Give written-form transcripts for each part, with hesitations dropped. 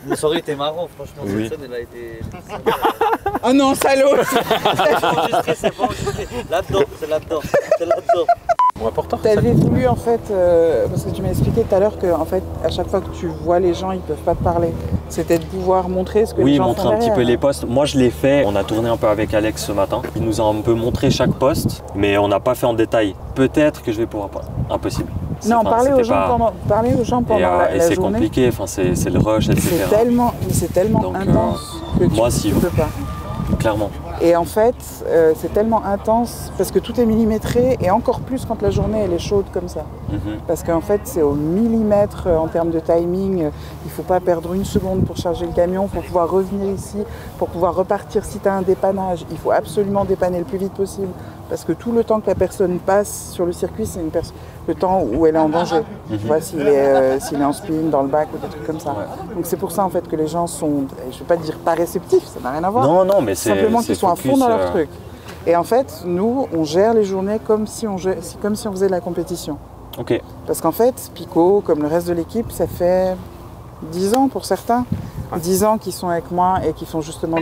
La soirée était marrant, franchement, Oui. cette scène, elle a été... Oh non, salaud. C'est pas enregistré, c'est pas enregistré. Là-dedans, c'est là-dedans, c'est là-dedans. Bon, important. T'avais voulu en fait, parce que tu m'as expliqué tout à l'heure que en fait, à chaque fois que tu vois les gens, ils peuvent pas te parler. C'était de pouvoir montrer ce que les Oui, gens montrer font un petit peu derrière. les posts. Moi, je l'ai fait. On a tourné un peu avec Alex ce matin. Il nous a un peu montré chaque post, mais on n'a pas fait en détail. Peut-être que je vais pouvoir pas. Impossible. Non, Enfin, parler aux, c'était gens pas- parler aux gens pendant Et la c'est journée. compliqué. Enfin, c'est le rush, etc. C'est tellement Donc, intense que tu moi, si. peux pas. Clairement. Et en fait, c'est tellement intense parce que tout est millimétré et encore plus quand la journée elle est chaude comme ça. Mhm. Parce qu'en fait, c'est au millimètre en termes de timing. Il ne faut pas perdre une seconde pour charger le camion, pour pouvoir revenir ici, pour pouvoir repartir si tu as un dépannage. Il faut absolument dépanner le plus vite possible. Parce que tout le temps que la personne passe sur le circuit, c'est le temps où elle est en danger. Tu vois, s'il est en spin, dans le bac ou des trucs comme ça. Ouais. Donc c'est pour ça en fait que les gens sont, je ne vais pas dire pas réceptifs, ça n'a rien à voir. Non, mais c'est Simplement qu'ils sont à focus, fond dans leur truc. Et en fait, nous, on gère les journées comme si on faisait de la compétition. Ok. Parce qu'en fait, Pico, comme le reste de l'équipe, ça fait 10 ans pour certains. 10 ans qu'ils sont avec moi et qui font justement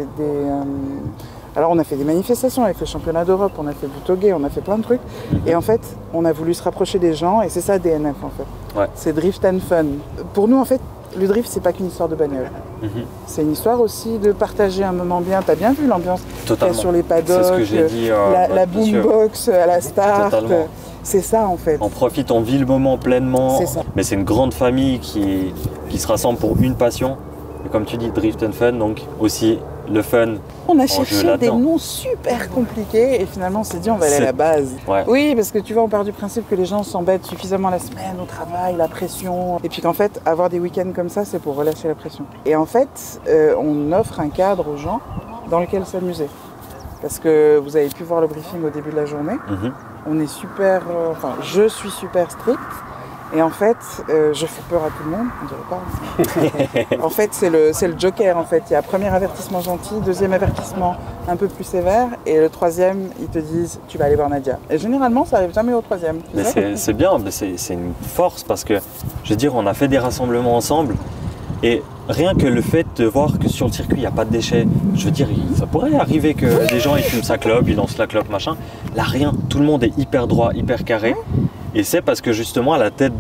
Alors on a fait des manifestations, on a fait le championnat d'Europe, on a fait Boutoguet, on a fait plein de trucs. Et en fait, on a voulu se rapprocher des gens et c'est ça DNF en fait. Ouais. C'est drift and fun. Pour nous en fait, le drift c'est pas qu'une histoire de bagnole. C'est une histoire aussi de partager un moment bien. T'as bien vu l'ambiance qu'il y a Totalement. sur les paddocks, C'est ce que j'ai dit. la monsieur. boombox à la start. Totalement. C'est ça en fait. On profite, on vit le moment pleinement. C'est ça. Mais c'est une grande famille qui se rassemble pour une passion. Et comme tu dis, drift and fun, donc aussi le fun. On a jeu cherché des là-dedans. noms super compliqués et finalement on s'est dit on va aller à la base. Ouais. Oui, parce que tu vois, on part du principe que les gens s'embêtent suffisamment la semaine au travail, la pression. Et puis qu'en fait, avoir des week-ends comme ça, c'est pour relâcher la pression. Et en fait, on offre un cadre aux gens dans lequel s'amuser. Parce que vous avez pu voir le briefing au début de la journée. On est super, je suis super strict. Et en fait, je fais peur à tout le monde, on dirait pas. En fait, c'est le joker en fait. Il y a premier avertissement gentil, deuxième avertissement un peu plus sévère, et le troisième, ils te disent tu vas aller voir Nadia. Et généralement, ça arrive jamais au troisième. tu Mais sais. c'est bien, mais c'est une force parce que, je veux dire, on a fait des rassemblements ensemble et rien que le fait de voir que sur le circuit, il n'y a pas de déchets, je veux dire, ça pourrait arriver que des gens ils fument sa clope, ils lancent la clope, machin. Là, rien, tout le monde est hyper droit, hyper carré. Et c'est parce que justement, à la tête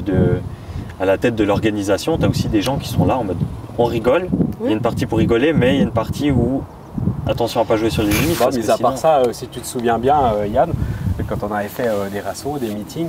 de l'organisation, tu as aussi des gens qui sont là en mode on rigole. Il y a une partie pour rigoler, mais il y a une partie où attention à pas jouer sur les limites. Bon, parce mis que à sinon- part ça, si tu te souviens bien, Yann, quand on avait fait des rassos, des meetings,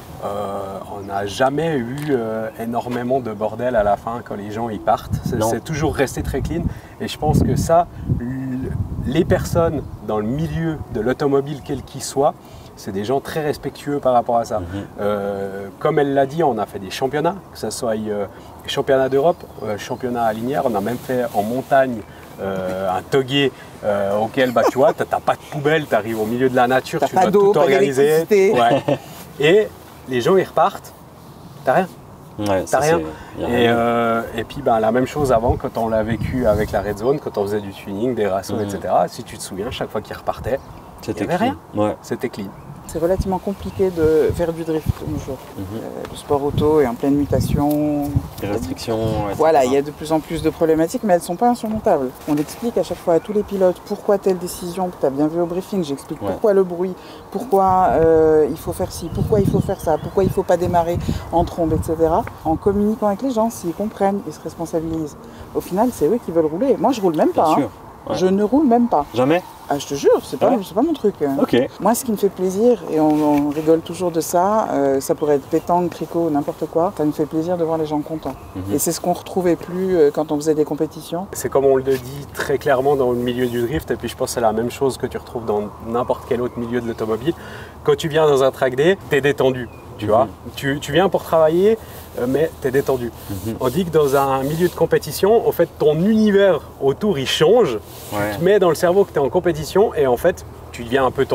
on n'a jamais eu énormément de bordel à la fin quand les gens y partent. Non. C'est toujours resté très clean. Et je pense que ça, les personnes dans le milieu de l'automobile, quel qu'il soit, c'est des gens très respectueux par rapport à ça. Comme elle l'a dit, on a fait des championnats, que ce soit championnat d'Europe, championnat à Linière, on a même fait en montagne un toguet auquel tu vois, t'as pas de poubelle, tu arrives au milieu de la nature, T'as tu pas dois d'eau, tout pas organiser. d'électricité. Ouais. Et les gens ils repartent, t'as rien. Ouais, ça, T'as rien. y a rien. Et puis la même chose avant, quand on l'a vécu avec la Red Zone, quand on faisait du tuning, des rassos, etc. Si tu te souviens, chaque fois qu'ils repartaient, C'était y avait clean. Ouais. c'était clean. C'est relativement compliqué de faire du drift de nos jours. Le sport auto est en pleine mutation. Les restrictions. etc. Voilà, il y a de plus en plus de problématiques, mais elles ne sont pas insurmontables. On explique à chaque fois à tous les pilotes pourquoi telle décision, tu as bien vu au briefing, j'explique pourquoi le bruit, pourquoi il faut faire ci, pourquoi il faut faire ça, pourquoi il ne faut pas démarrer en trombe, etc. En communiquant avec les gens, s'ils comprennent, ils se responsabilisent. Au final, c'est eux qui veulent rouler. Moi, je roule même pas. Bien hein. sûr. Ouais. Je ne roule même pas. Jamais. Ah, je te jure, c'est pas mon truc. Ok. Moi, ce qui me fait plaisir, et on rigole toujours de ça, ça pourrait être pétanque, tricot, n'importe quoi, ça me fait plaisir de voir les gens contents. Et c'est ce qu'on retrouvait plus quand on faisait des compétitions. C'est comme on le dit très clairement dans le milieu du drift, et puis je pense que c'est la même chose que tu retrouves dans n'importe quel autre milieu de l'automobile. Quand tu viens dans un track day, tu es détendu. Tu vois, tu viens pour travailler, mais tu es détendu. On dit que dans un milieu de compétition, en fait, ton univers autour, il change. Ouais. Tu te mets dans le cerveau que tu es en compétition et en fait, tu deviens un peu tendu.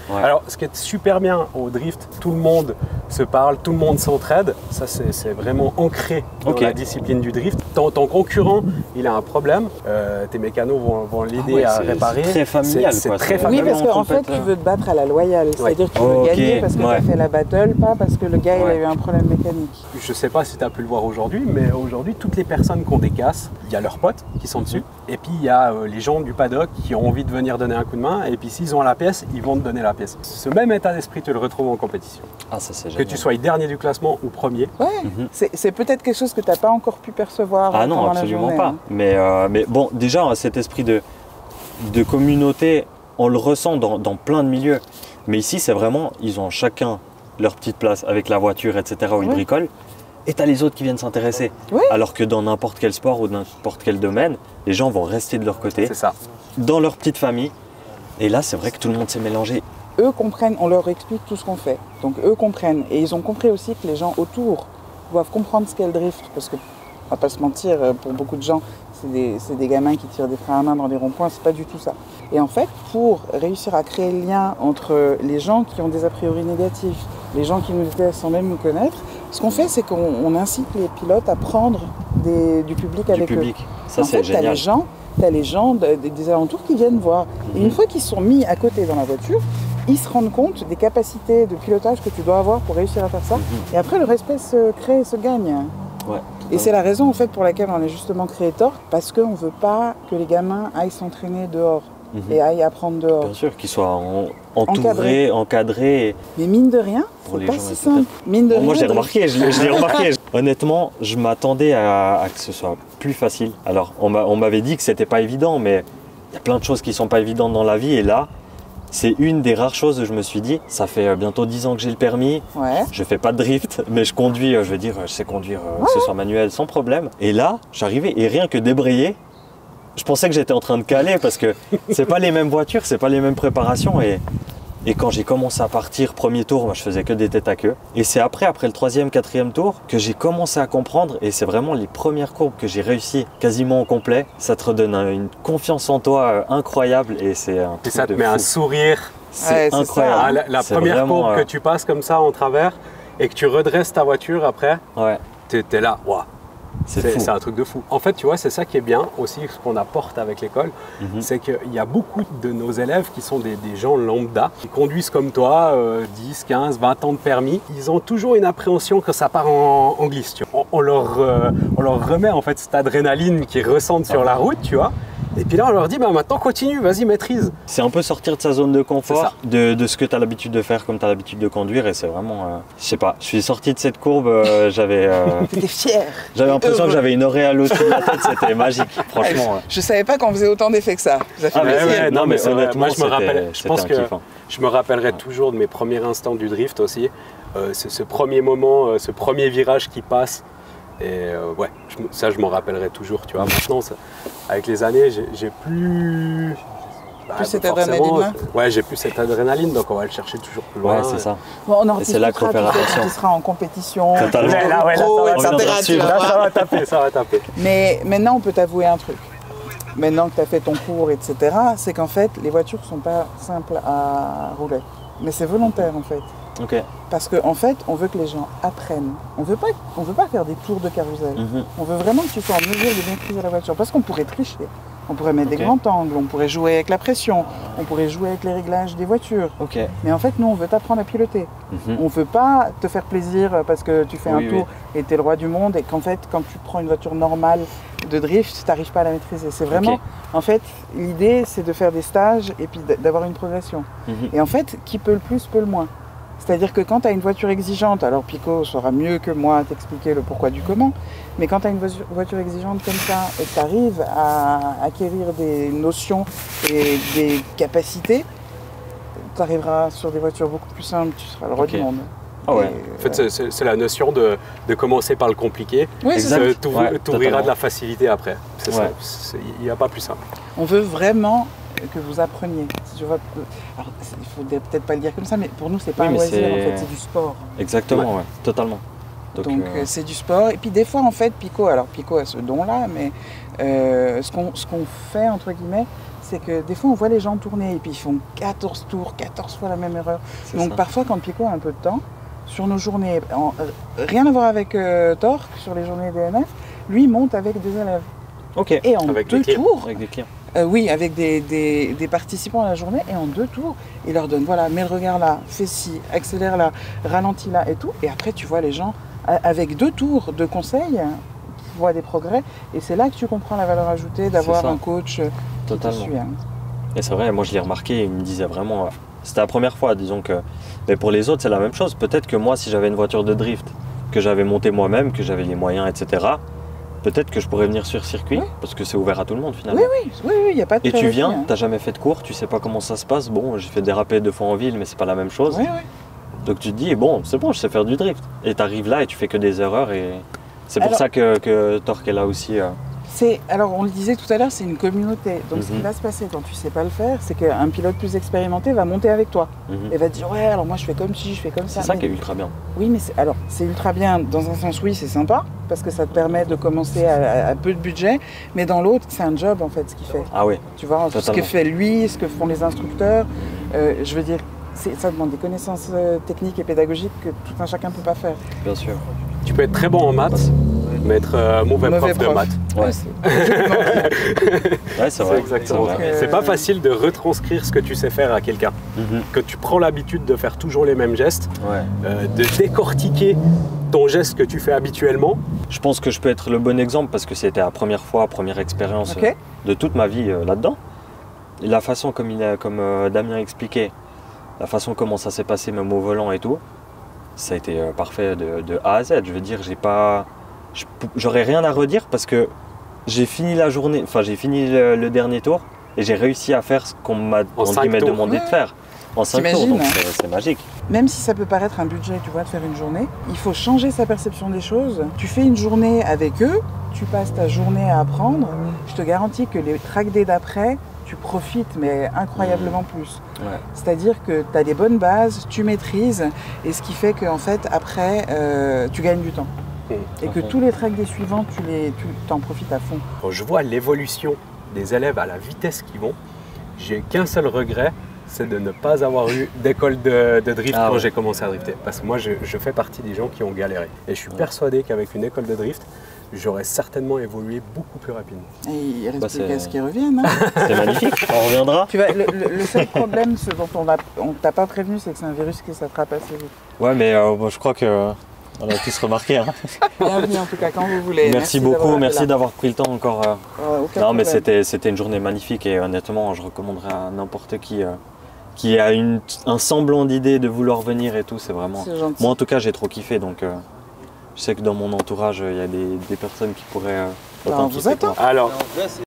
Ouais. Alors, ce qui est super bien au drift, tout le monde se parle, tout le monde s'entraide. Ça, c'est vraiment ancré dans la discipline du drift. Ton concurrent, il a un problème, tes mécanos vont l'aider à réparer. C'est très familial. C'est quoi. très Oui, familial. parce qu'en fait, tu veux te battre à la loyale. C'est-à-dire que tu veux gagner parce que tu as fait la battle, pas parce que le gars il a eu un problème mécanique. Je sais pas si tu as pu le voir aujourd'hui, mais aujourd'hui, toutes les personnes qui ont des casses, il y a leurs potes qui sont dessus. Et puis, il y a les gens du paddock qui ont envie de venir donner un coup de main. Et puis, s'ils ont la pièce, ils vont te donner la pièce. Ce même état d'esprit, tu le retrouves en compétition. Ah, ça c'est Que génial. tu sois dernier du classement ou premier. Ouais, c'est peut-être quelque chose que tu n'as pas encore pu percevoir. Ah non, pendant la absolument journée, pas. hein. Mais bon, déjà, cet esprit de communauté, on le ressent dans plein de milieux. Mais ici, c'est vraiment, ils ont chacun leur petite place avec la voiture, etc., où ils bricolent. Et tu as les autres qui viennent s'intéresser. Ouais. Alors que dans n'importe quel sport ou n'importe quel domaine, les gens vont rester de leur côté, C'est ça. dans leur petite famille. Et là, c'est vrai que tout le monde s'est mélangé. Eux comprennent, on leur explique tout ce qu'on fait. Donc eux comprennent. Et ils ont compris aussi que les gens autour doivent comprendre ce qu'est le drift. Parce que, on va pas se mentir, pour beaucoup de gens, c'est des gamins qui tirent des freins à main dans des ronds-points, c'est pas du tout ça. Et en fait, pour réussir à créer le lien entre les gens qui ont des a priori négatifs, les gens qui nous détestent sans même nous connaître, ce qu'on fait, c'est qu'on incite les pilotes à prendre du public avec eux. Ça, En c'est fait, génial. t'as les gens des alentours qui viennent voir. Et une fois qu'ils sont mis à côté dans la voiture, ils se rendent compte des capacités de pilotage que tu dois avoir pour réussir à faire ça. Et après, le respect se crée et se gagne. Ouais. Et c'est la raison en fait pour laquelle on a justement créé Torque, parce qu'on ne veut pas que les gamins aillent s'entraîner dehors et aillent apprendre dehors. Bien sûr, qu'ils soient entourés, encadrés. Mais mine de rien, Pour c'est les pas gens, si etc. simple. Mine de Moi, rien, j'ai remarqué, je l'ai remarqué. Honnêtement, je m'attendais à que ce soit plus facile. Alors, on m'avait dit que c'était pas évident, mais il y a plein de choses qui sont pas évidentes dans la vie. Et là, c'est une des rares choses où je me suis dit, ça fait bientôt 10 ans que j'ai le permis, Ouais. je fais pas de drift, mais je conduis, je veux dire, je sais conduire, que ce soit manuel, sans problème. Et là, j'arrivais, et rien que débrayer, je pensais que j'étais en train de caler parce que c'est pas les mêmes voitures, c'est pas les mêmes préparations. Et quand j'ai commencé à partir, premier tour, moi, je faisais que des têtes à queue. Et c'est après le troisième, quatrième tour, que j'ai commencé à comprendre. Et c'est vraiment les premières courbes que j'ai réussi quasiment au complet. Ça te redonne une confiance en toi incroyable. Et c'est un Et truc ça te de met un fou. sourire. C'est Ouais, c'est incroyable. Ah, la C'est première vraiment, courbe que tu passes comme ça en travers et que tu redresses ta voiture après, Ouais, t'es là, waouh. c'est fou. C'est un truc de fou. En fait, tu vois, c'est ça qui est bien aussi, ce qu'on apporte avec l'école, c'est qu'il y a beaucoup de nos élèves qui sont des gens lambda, qui conduisent comme toi, 10, 15, 20 ans de permis. Ils ont toujours une appréhension que ça part en glisse. Tu vois. On leur remet en fait cette adrénaline qu'ils ressentent sur la route, tu vois. Et puis là, on leur dit, bah, maintenant continue, vas-y, maîtrise. C'est un peu sortir de sa zone de C'est confort, ça. de ce que tu as l'habitude de faire comme tu as l'habitude de conduire. Et c'est vraiment, je sais pas, je suis sorti de cette courbe, j'avais T'étais fier. l'impression Heureux. que j'avais une auréole au-dessus de la tête, c'était magique, franchement. Je savais pas qu'on faisait autant d'effets que ça. Ça fait Ah, mais plaisir. ouais, non, mais c'est vrai. honnêtement, Moi, je me rappelle, je c'était pense un que kiff, hein. je me rappellerai toujours de mes premiers instants du drift aussi. Ce premier moment, ce premier virage qui passe. Et ouais, ça, je m'en rappellerai toujours. Tu vois, maintenant, avec les années, j'ai plus. Plus cette forcément, adrénaline-là. Ouais, j'ai plus cette adrénaline, donc on va le chercher toujours plus loin. Ouais, c'est ça. Bon, on en Et c'est là que rediscutera, l'opération. tu sais, tu seras en compétition, Totalement. tu Là, ouais, là, pro, ça va, etc. on viendra tu dessus. vas Là, voir. ça va taper, ça va taper. Mais maintenant, on peut t'avouer un truc. Maintenant que tu as fait ton cours, etc., c'est qu'en fait, les voitures sont pas simples à rouler. Mais c'est volontaire, en fait. Ok. Parce qu'en fait, on veut que les gens apprennent. On veut pas faire des tours de carrousel. Mhm. On veut vraiment que tu sois en mesure de maîtriser la voiture. Parce qu'on pourrait tricher. On pourrait mettre Ok. des grands angles, on pourrait jouer avec la pression, on pourrait jouer avec les réglages des voitures. Ok. Mais en fait, nous, on veut t'apprendre à piloter. Mhm. On veut pas te faire plaisir parce que tu fais Oui, un tour et tu es le roi du monde et qu'en fait, quand tu prends une voiture normale de drift, tu n'arrives pas à la maîtriser. C'est vraiment, Ok. en fait, l'idée, c'est de faire des stages et puis d'avoir une progression. Mhm. Et en fait, qui peut le plus, peut le moins. C'est-à-dire que quand tu as une voiture exigeante, alors Pico saura mieux que moi t'expliquer le pourquoi du comment, mais quand tu as une voiture exigeante comme ça et que tu arrives à acquérir des notions et des capacités, tu arriveras sur des voitures beaucoup plus simples, tu seras le roi Ok. du monde. Ah ouais. Et, En fait, c'est la notion de commencer par le compliqué. Oui, c'est ça. Exact. T'ouvrira Ouais, totalement. de la facilité après. C'est Ouais. ça. Il n'y a pas plus simple. On veut vraiment que vous appreniez. Si je vois, alors, il faut peut-être pas le dire comme ça, mais pour nous, c'est pas Oui, un mais loisir, en c'est- fait, c'est du sport. Exactement, ouais. Totalement. Donc c'est du sport. Et puis des fois en fait Pico a ce don-là, mais ce qu'on fait entre guillemets, c'est que des fois on voit les gens tourner et puis ils font 14 tours, 14 fois la même erreur. Donc parfois quand Pico a un peu de temps, sur nos journées, rien à voir avec Torque, sur les journées DNF, lui monte avec des élèves. Ok. Et en Avec 2 tours, Avec des clients. oui, avec des participants à la journée, et en 2 tours, il leur donne, voilà, mets le regard là, fais ci, accélère là, ralentis là et tout. Et après, tu vois les gens, avec 2 tours de conseils, qui voient des progrès. Et c'est là que tu comprends la valeur ajoutée d'avoir un coach qui Totalement. te suit. Hein. Et c'est vrai, moi je l'ai remarqué, il me disait vraiment, c'était la première fois, disons que, mais pour les autres c'est la même chose. Peut-être que moi, si j'avais une voiture de drift, que j'avais montée moi-même, que j'avais les moyens, etc., peut-être que je pourrais venir sur circuit, parce que c'est ouvert à tout le monde finalement. Oui, il n'y a pas de Et tu prérequis, viens, hein. t'as jamais fait de cours, tu sais pas comment ça se passe. Bon, j'ai fait déraper 2 fois en ville, mais c'est pas la même chose. Oui. Donc tu te dis, bon, c'est bon, je sais faire du drift. Et t'arrives là et tu fais que des erreurs. Et c'est pour Alors- ça que Torque est là aussi. Alors on le disait tout à l'heure, c'est une communauté. Donc ce qui va se passer quand tu sais pas le faire, c'est qu'un pilote plus expérimenté va monter avec toi. Et va te dire, ouais, alors moi je fais comme ci, je fais comme ça. C'est ça Mais- qui est ultra bien. Oui, mais c'est ultra bien. Dans un sens, oui, c'est sympa, parce que ça te permet de commencer à peu de budget, mais dans l'autre, c'est un job en fait ce qu'il fait. Ah oui, Tu vois, ce Totalement. que fait lui, ce que font les instructeurs, je veux dire, ça demande des connaissances techniques et pédagogiques que tout un chacun ne peut pas faire. bien sûr. Tu peux être très bon en maths, mais être mauvais prof de maths. Ouais. Ouais, c'est vrai. exactement c'est ça. vrai. C'est pas facile de retranscrire ce que tu sais faire à quelqu'un. Que tu prends l'habitude de faire toujours les mêmes gestes, Ouais. de décortiquer ton geste que tu fais habituellement. Je pense que je peux être le bon exemple parce que c'était la première fois, première expérience Ok. de toute ma vie là-dedans. Et la façon comme Damien expliquait, la façon comment ça s'est passé même au volant et tout, ça a été parfait de A à Z. Je veux dire, j'aurais rien à redire parce que j'ai fini la journée, enfin j'ai fini le dernier tour et j'ai réussi à faire ce qu'on m'a En 5 demandé tours. de faire en 5 tours. T'imagines, Donc hein. c'est magique. Même si ça peut paraître un budget, tu vois, de faire une journée, il faut changer sa perception des choses. Tu fais une journée avec eux, tu passes ta journée à apprendre. Je te garantis que les track days d'après, tu profites, mais incroyablement plus. Ouais. C'est-à-dire que tu as des bonnes bases, tu maîtrises, et ce qui fait qu'en fait, après, tu gagnes du temps. Et que tous les tracks des suivants, tu t'en profites à fond. Quand je vois l'évolution des élèves à la vitesse qu'ils vont, j'ai qu'un seul regret, c'est de ne pas avoir eu d'école de drift Ah quand ouais. j'ai commencé à drifter. Parce que moi, je fais partie des gens qui ont galéré. Et je suis persuadé qu'avec une école de drift, j'aurais certainement évolué beaucoup plus rapidement. Et il reste Bah, plus c'est- qu'à ce qu'ils reviennent. Hein. C'est magnifique. On reviendra. Tu vois, le seul problème, ce dont on t'a pas prévenu, c'est que c'est un virus qui s'attrape assez vite. Ouais, mais bon, je crois que on a tous remarqué. Hein. Bienvenue en tout cas quand vous voulez. Merci beaucoup, merci d'avoir pris le temps encore. Aucun Non, mais problème. c'était une journée magnifique et honnêtement, je recommanderais à n'importe qui a un semblant d'idée de vouloir venir et tout. C'est vraiment. C'est gentil. Moi, en tout cas, j'ai trop kiffé. Donc, je sais que dans mon entourage, il y a des personnes qui pourraient on vous authentifier attend. pour- Alors, En vrai, c'est